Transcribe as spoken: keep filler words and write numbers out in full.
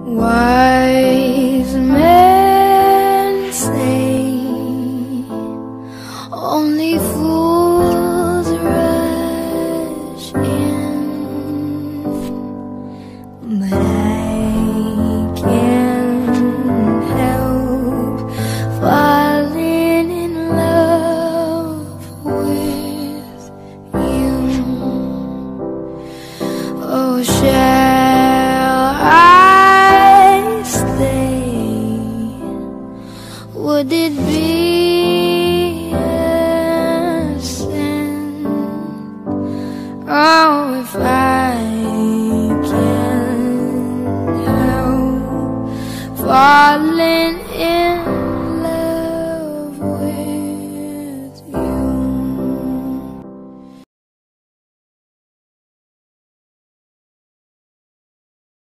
Wise men say only fools rush in, but I can't help falling in love with you. Oh, shall I stay? Would it be a sin? Oh, if I can't help falling in